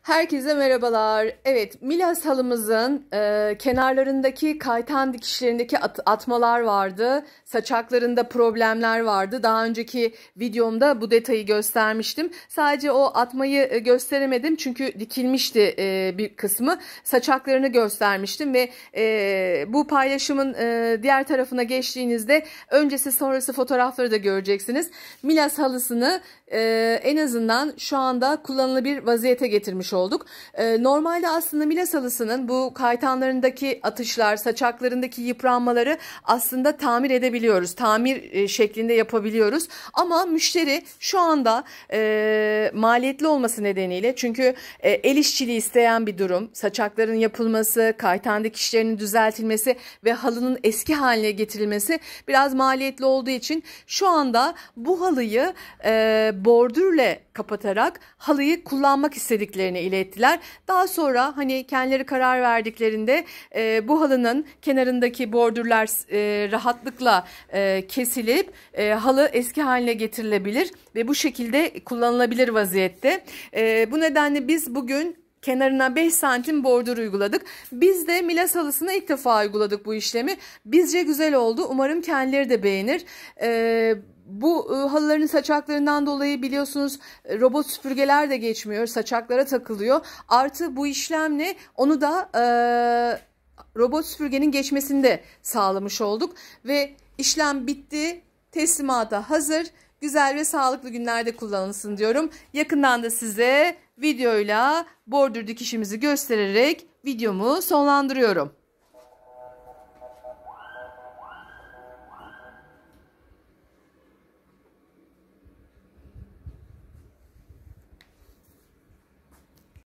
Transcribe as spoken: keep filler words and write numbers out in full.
Herkese merhabalar. Evet, Milas halımızın e, kenarlarındaki kaytan dikişlerindeki at atmalar vardı. Saçaklarında problemler vardı. Daha önceki videomda bu detayı göstermiştim. Sadece o atmayı e, gösteremedim çünkü dikilmişti e, bir kısmı. Saçaklarını göstermiştim ve e, bu paylaşımın e, diğer tarafına geçtiğinizde öncesi sonrası fotoğrafları da göreceksiniz. Milas halısını e, en azından şu anda kullanılabilir vaziyete getirmiş olduk. Ee, normalde aslında Milas halısının bu kaytanlarındaki atışlar, saçaklarındaki yıpranmaları aslında tamir edebiliyoruz. Tamir e, şeklinde yapabiliyoruz. Ama müşteri şu anda e, maliyetli olması nedeniyle, çünkü e, el işçiliği isteyen bir durum. Saçakların yapılması, kaytan dikişlerinin düzeltilmesi ve halının eski haline getirilmesi biraz maliyetli olduğu için şu anda bu halıyı e, bordürle kapatarak halıyı kullanmak istediklerini ilettiler. Daha sonra hani kendileri karar verdiklerinde e, bu halının kenarındaki bordürler e, rahatlıkla e, kesilip e, halı eski haline getirilebilir ve bu şekilde kullanılabilir vaziyette. E, bu nedenle biz bugün kenarına beş santim bordür uyguladık. Biz de Milas halısına ilk defa uyguladık bu işlemi. Bizce güzel oldu. Umarım kendileri de beğenir. Ee, bu e, halıların saçaklarından dolayı biliyorsunuz e, robot süpürgeler de geçmiyor. Saçaklara takılıyor. Artı bu işlemle onu da e, robot süpürgenin geçmesini de sağlamış olduk. Ve işlem bitti. Teslimata hazır. Güzel ve sağlıklı günlerde kullanılsın diyorum. Yakından da size videoyla bordür dikişimizi göstererek videomu sonlandırıyorum.